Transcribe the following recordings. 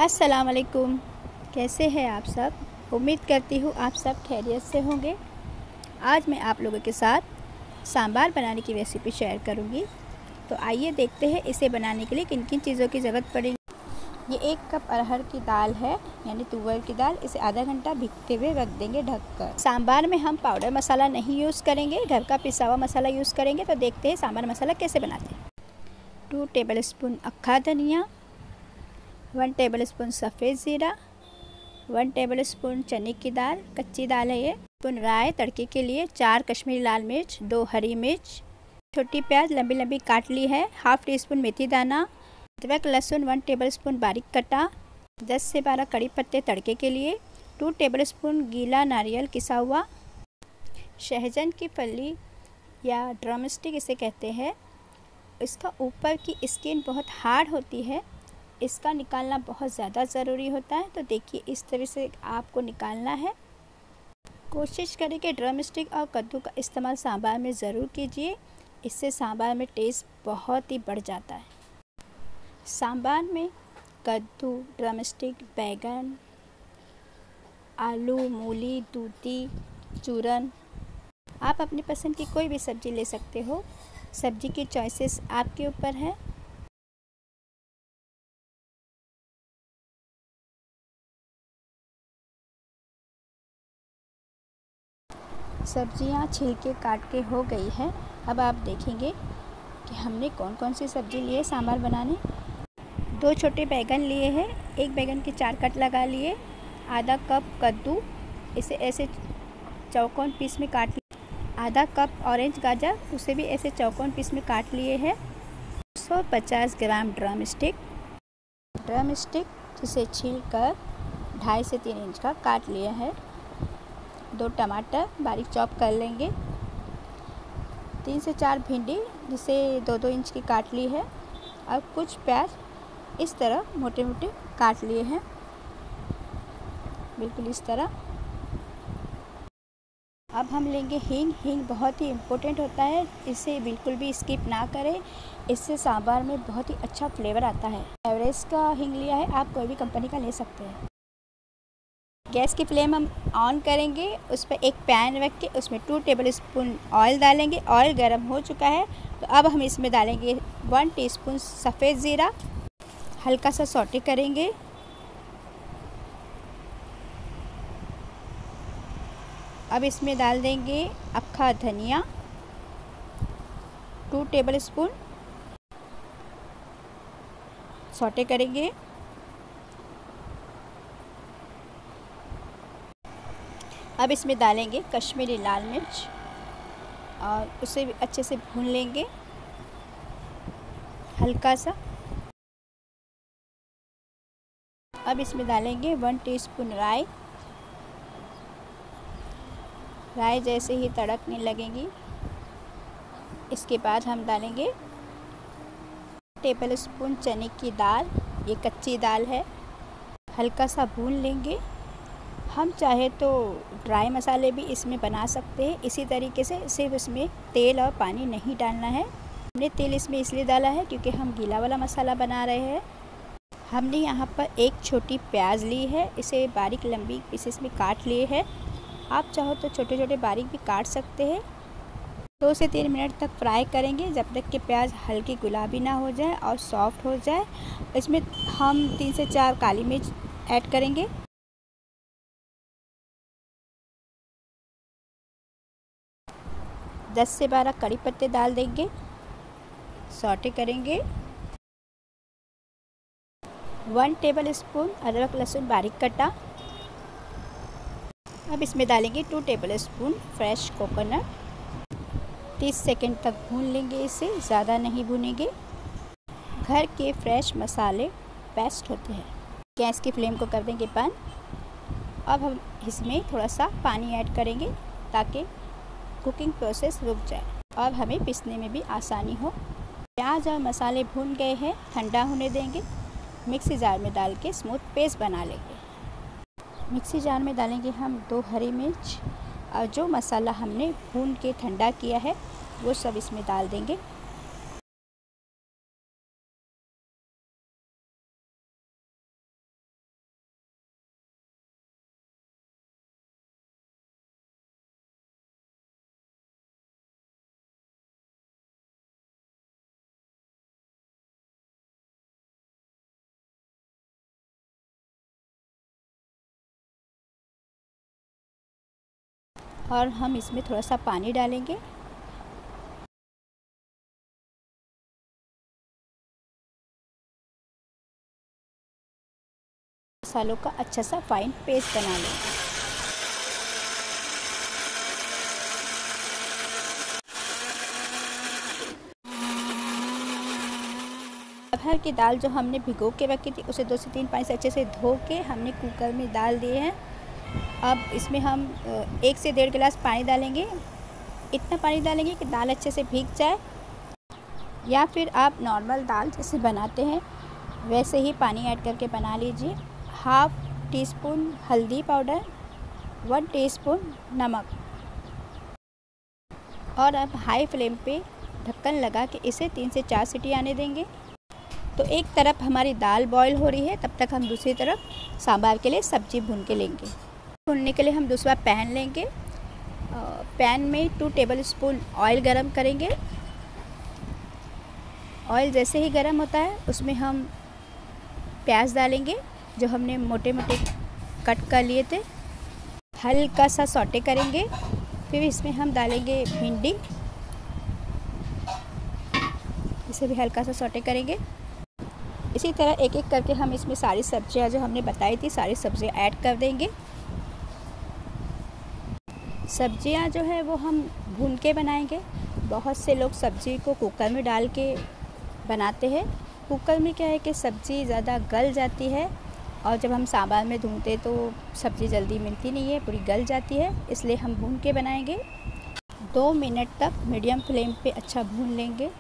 अस्सलाम वालेकुम। कैसे हैं आप सब? उम्मीद करती हूँ आप सब खैरियत से होंगे। आज मैं आप लोगों के साथ सांभर बनाने की रेसिपी शेयर करूँगी। तो आइए देखते हैं इसे बनाने के लिए किन किन चीज़ों की ज़रूरत पड़ेगी। ये 1 कप अरहर की दाल है, यानी तुअर की दाल। इसे आधा घंटा भिगते हुए रख देंगे ढककर। सांभर में हम पाउडर मसाला नहीं यूज़ करेंगे, घर का पिसा हुआ मसाला यूज़ करेंगे। तो देखते हैं सांभर मसाला कैसे बनाते हैं। 2 टेबलस्पून अक्खा धनिया, 1 टेबलस्पून सफ़ेद ज़ीरा, 1 टेबलस्पून चने की दाल, कच्ची दाल है ये। स्पून राई तड़के के लिए, 4 कश्मीरी लाल मिर्च, 2 हरी मिर्च, छोटी प्याज लंबी लंबी काट ली है, हाफ़ टी स्पून मेथी दाना, अदरक लहसुन 1 टेबलस्पून बारीक कटा, 10 से 12 कड़ी पत्ते तड़के के लिए, 2 टेबलस्पून गीला नारियल किसा हुआ, सहजन की फली या ड्रमस्टिक इसे कहते हैं। इसका ऊपर की स्किन बहुत हार्ड होती है, इसका निकालना बहुत ज़्यादा ज़रूरी होता है। तो देखिए इस तरह से आपको निकालना है। कोशिश करें कि ड्रम स्टिक और कद्दू का इस्तेमाल सांभर में ज़रूर कीजिए, इससे सांभर में टेस्ट बहुत ही बढ़ जाता है। सांभर में कद्दू, ड्रम स्टिक, बैगन, आलू, मूली, दूधी, चूरन, आप अपनी पसंद की कोई भी सब्ज़ी ले सकते हो। सब्ज़ी की चॉइसेस आपके ऊपर है। सब्जियां छिलके काट के हो गई है। अब आप देखेंगे कि हमने कौन कौन सी सब्ज़ी ली है सांभर बनाने। 2 छोटे बैगन लिए हैं, 1 बैगन के 4 कट लगा लिए, आधा कप कद्दू, इसे ऐसे चौकोन पीस में काट लिए, आधा कप ऑरेंज गाजर, उसे भी ऐसे चौकोन पीस में काट लिए हैं। 150 ग्राम ड्रम स्टिक जिसे छील कर 2.5 से 3 इंच का काट लिया है। 2 टमाटर बारीक चॉप कर लेंगे, 3 से 4 भिंडी जिसे 2-2 इंच की काट ली है, और कुछ प्याज इस तरह मोटे मोटे काट लिए हैं, बिल्कुल इस तरह। अब हम लेंगे हींग बहुत ही इम्पोर्टेंट होता है, इसे बिल्कुल भी स्किप ना करें, इससे सांभर में बहुत ही अच्छा फ्लेवर आता है। एवरेस्ट का हींग लिया है, आप कोई भी कंपनी का ले सकते हैं। गैस की फ्लेम हम ऑन करेंगे, उस पर एक पैन रख के उसमें 2 टेबलस्पून ऑयल डालेंगे। ऑयल गर्म हो चुका है तो अब हम इसमें डालेंगे 1 टीस्पून सफ़ेद ज़ीरा, हल्का सा सौटे करेंगे। अब इसमें डाल देंगे अक्खा धनिया 2 टेबलस्पून, सौटे करेंगे। अब इसमें डालेंगे कश्मीरी लाल मिर्च और उसे भी अच्छे से भून लेंगे हल्का सा। अब इसमें डालेंगे 1 टीस्पून राई जैसे ही तड़कने लगेगी, इसके बाद हम डालेंगे टेबलस्पून चने की दाल, ये कच्ची दाल है, हल्का सा भून लेंगे। हम चाहे तो ड्राई मसाले भी इसमें बना सकते हैं इसी तरीके से, सिर्फ इसमें तेल और पानी नहीं डालना है। हमने तेल इसमें इसलिए डाला है क्योंकि हम गीला वाला मसाला बना रहे हैं। हमने यहाँ पर एक छोटी प्याज ली है, इसे बारीक लंबी पीसेस में काट लिए है। आप चाहो तो छोटे छोटे बारीक भी काट सकते हैं। 2 से 3 मिनट तक फ्राई करेंगे जब तक कि प्याज हल्की गुलाबी ना हो जाए और सॉफ्ट हो जाए। इसमें हम 3 से 4 काली मिर्च ऐड करेंगे। दस से 12 कड़ी पत्ते डाल देंगे, सौटे करेंगे। 1 टेबलस्पून अदरक लहसुन बारीक कटा। अब इसमें डालेंगे 2 टेबलस्पून फ्रेश कोकोनट। 30 सेकंड तक भून लेंगे, इसे ज़्यादा नहीं भूनेंगे। घर के फ्रेश मसाले बेस्ट होते हैं। गैस की फ्लेम को कर देंगे बंद। अब हम इसमें थोड़ा सा पानी ऐड करेंगे ताकि कुकिंग प्रोसेस रुक जाए और हमें पीसने में भी आसानी हो। प्याज और मसाले भून गए हैं, ठंडा होने देंगे। मिक्सी जार में डाल के स्मूथ पेस्ट बना लेंगे। मिक्सी जार में डालेंगे हम 2 हरी मिर्च और जो मसाला हमने भून के ठंडा किया है वो सब इसमें डाल देंगे। और हम इसमें थोड़ा सा पानी डालेंगे। मसालों का अच्छा सा फाइन पेस्ट बना लेंगे। अरहर की दाल जो हमने भिगो के रखी थी उसे 2 से 3 पानी से अच्छे से धो के हमने कुकर में डाल दिए हैं। अब इसमें हम 1 से 1.5 गिलास पानी डालेंगे। इतना पानी डालेंगे कि दाल अच्छे से भीग जाए, या फिर आप नॉर्मल दाल जैसे बनाते हैं वैसे ही पानी ऐड करके बना लीजिए। हाफ़ टी स्पून हल्दी पाउडर, 1 टीस्पून नमक, और अब हाई फ्लेम पे ढक्कन लगा के इसे 3 से 4 सीटी आने देंगे। तो एक तरफ हमारी दाल बॉईल हो रही है, तब तक हम दूसरी तरफ सांभर के लिए सब्ज़ी भून के लेंगे। भूनने के लिए हम दूसरा पैन लेंगे। पैन में 2 टेबल स्पून ऑयल गरम करेंगे। ऑयल जैसे ही गरम होता है उसमें हम प्याज डालेंगे जो हमने मोटे मोटे कट कर लिए थे। हल्का सा सौटे करेंगे। फिर इसमें हम डालेंगे भिंडी, इसे भी हल्का सा सौटे करेंगे। इसी तरह एक एक करके हम इसमें सारी सब्जियां जो हमने बताई थी सारी सब्जियां ऐड कर देंगे। सब्जियां जो है वो हम भून के बनाएंगे। बहुत से लोग सब्ज़ी को कुकर में डाल के बनाते हैं। कुकर में क्या है कि सब्ज़ी ज़्यादा गल जाती है, और जब हम सांभर में भूनते तो सब्ज़ी जल्दी मिलती नहीं है, पूरी गल जाती है। इसलिए हम भून के बनाएंगे। 2 मिनट तक मीडियम फ्लेम पे अच्छा भून लेंगे।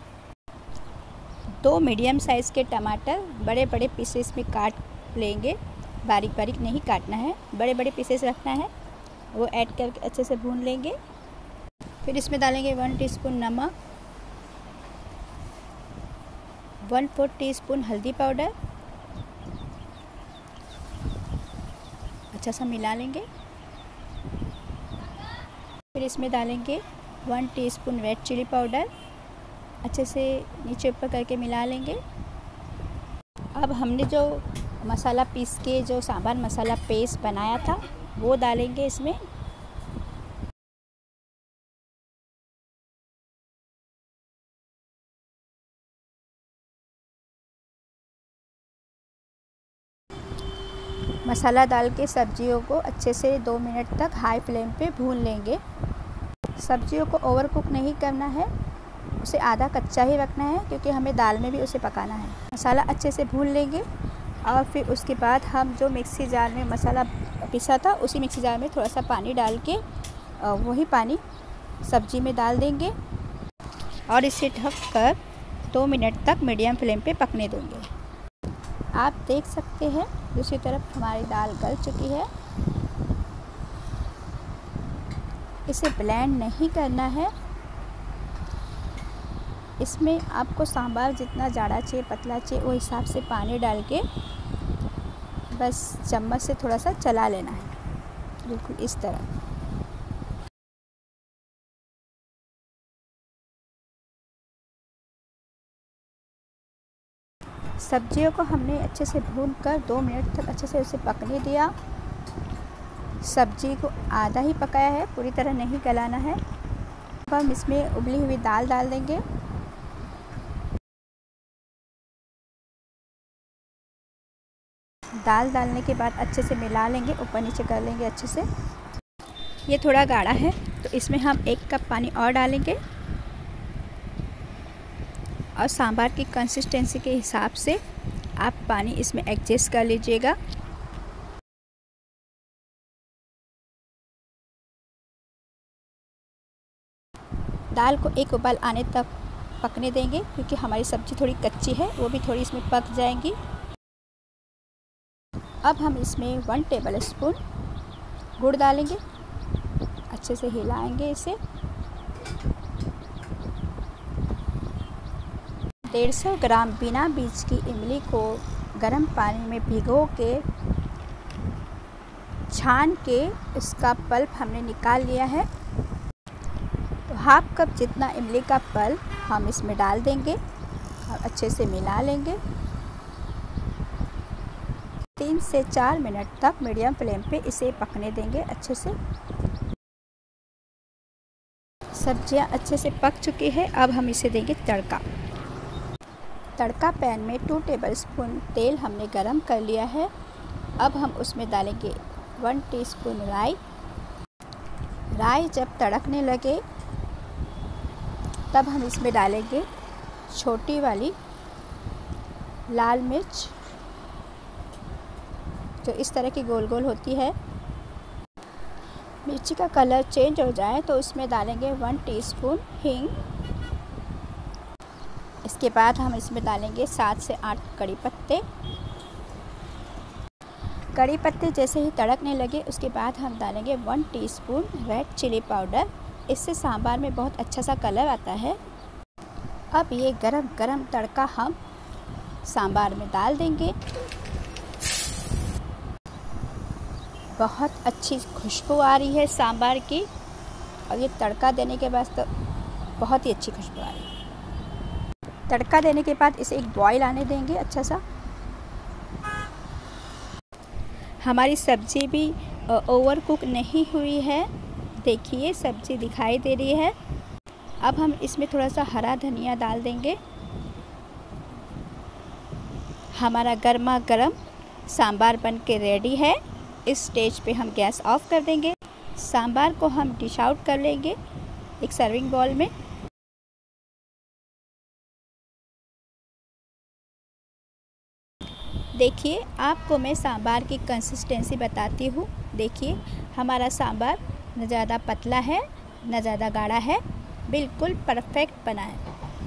2 मीडियम साइज़ के टमाटर बड़े बड़े पीसेस में काट लेंगे। बारीक बारीक नहीं काटना है, बड़े बड़े पीसेस रखना है। वो ऐड करके अच्छे से भून लेंगे। फिर इसमें डालेंगे 1 टीस्पून नमक, 1/4 टीस्पून हल्दी पाउडर, अच्छा सा मिला लेंगे। फिर इसमें डालेंगे 1 टीस्पून रेड चिली पाउडर, अच्छे से नीचे ऊपर करके मिला लेंगे। अब हमने जो मसाला पीस के जो सांभर मसाला पेस्ट बनाया था वो डालेंगे इसमें। मसाला डाल के सब्जियों को अच्छे से 2 मिनट तक हाई फ्लेम पे भून लेंगे। सब्जियों को ओवरकुक नहीं करना है, उसे आधा कच्चा ही रखना है, क्योंकि हमें दाल में भी उसे पकाना है। मसाला अच्छे से भून लेंगे और फिर उसके बाद हम जो मिक्सी जार में मसाला पिसा था उसी मिक्सी जार में थोड़ा सा पानी डाल के वही पानी सब्जी में डाल देंगे और इसे ढककर 2 मिनट तक मीडियम फ्लेम पे पकने देंगे। आप देख सकते हैं दूसरी तरफ हमारी दाल गल चुकी है। इसे ब्लेंड नहीं करना है। इसमें आपको सांभर जितना जाड़ा चाहिए पतला चाहिए वो हिसाब से पानी डाल के बस चम्मच से थोड़ा सा चला लेना है, बिल्कुल इस तरह। सब्जियों को हमने अच्छे से भून कर 2 मिनट तक अच्छे से उसे पकने दिया। सब्जी को आधा ही पकाया है, पूरी तरह नहीं गलाना है। अब हम इसमें उबली हुई दाल डाल देंगे। दाल डालने के बाद अच्छे से मिला लेंगे, ऊपर नीचे कर लेंगे अच्छे से। ये थोड़ा गाढ़ा है तो इसमें हम 1 कप पानी और डालेंगे और सांभर की कंसिस्टेंसी के हिसाब से आप पानी इसमें एडजस्ट कर लीजिएगा। दाल को एक उबाल आने तक पकने देंगे, क्योंकि हमारी सब्ज़ी थोड़ी कच्ची है, वो भी थोड़ी इसमें पक जाएंगी। अब हम इसमें 1 टेबल स्पून गुड़ डालेंगे, अच्छे से हिलाएंगे इसे। 150 ग्राम बिना बीज की इमली को गर्म पानी में भिगो के छान के इसका पल्प हमने निकाल लिया है। तो हाफ कप जितना इमली का पल्प हम इसमें डाल देंगे और अच्छे से मिला लेंगे। 3 से 4 मिनट तक मीडियम फ्लेम पे इसे पकने देंगे अच्छे से। सब्जियां अच्छे से पक चुकी है। अब हम इसे देंगे तड़का। तड़का पैन में 2 टेबलस्पून तेल हमने गरम कर लिया है। अब हम उसमें डालेंगे 1 टीस्पून राई। राई जब तड़कने लगे तब हम इसमें डालेंगे छोटी वाली लाल मिर्च, जो इस तरह की गोल गोल होती है। मिर्ची का कलर चेंज हो जाए तो उसमें डालेंगे 1 टीस्पून हींग। इसके बाद हम इसमें डालेंगे 7 से 8 कड़ी पत्ते। कड़ी पत्ते जैसे ही तड़कने लगे उसके बाद हम डालेंगे 1 टीस्पून रेड चिली पाउडर। इससे सांभर में बहुत अच्छा सा कलर आता है। अब ये गरम गरम तड़का हम सांभर में डाल देंगे। बहुत अच्छी खुशबू आ रही है सांभर की, और ये तड़का देने के बाद तो बहुत ही अच्छी खुशबू आ रही है। तड़का देने के बाद इसे एक बॉईल आने देंगे अच्छा सा। हमारी सब्ज़ी भी ओवर कुक नहीं हुई है। देखिए सब्ज़ी दिखाई दे रही है। अब हम इसमें थोड़ा सा हरा धनिया डाल देंगे। हमारा गर्मा गर्म सांभर बन के रेडी है। इस स्टेज पे हम गैस ऑफ कर देंगे। सांभर को हम डिश आउट कर लेंगे एक सर्विंग बाउल में। देखिए आपको मैं सांभर की कंसिस्टेंसी बताती हूँ। देखिए हमारा सांभर न ज़्यादा पतला है न ज़्यादा गाढ़ा है, बिल्कुल परफेक्ट बना है।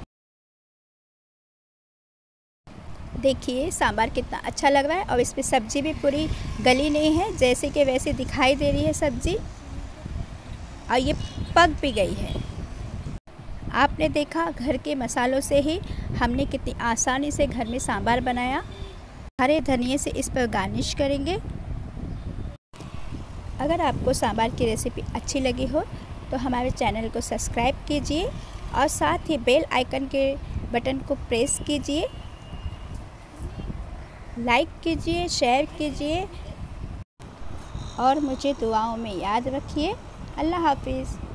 देखिए सांभर कितना अच्छा लग रहा है, और इसमें सब्ज़ी भी पूरी गली नहीं है, जैसे कि वैसे दिखाई दे रही है सब्ज़ी, और ये पक भी गई है। आपने देखा घर के मसालों से ही हमने कितनी आसानी से घर में सांभर बनाया। हरे धनिए से इस पर गार्निश करेंगे। अगर आपको सांभर की रेसिपी अच्छी लगी हो तो हमारे चैनल को सब्सक्राइब कीजिए, और साथ ही बेल आइकन के बटन को प्रेस कीजिए, लाइक कीजिए, शेयर कीजिए, और मुझे दुआओं में याद रखिए। अल्लाह हाफिज़।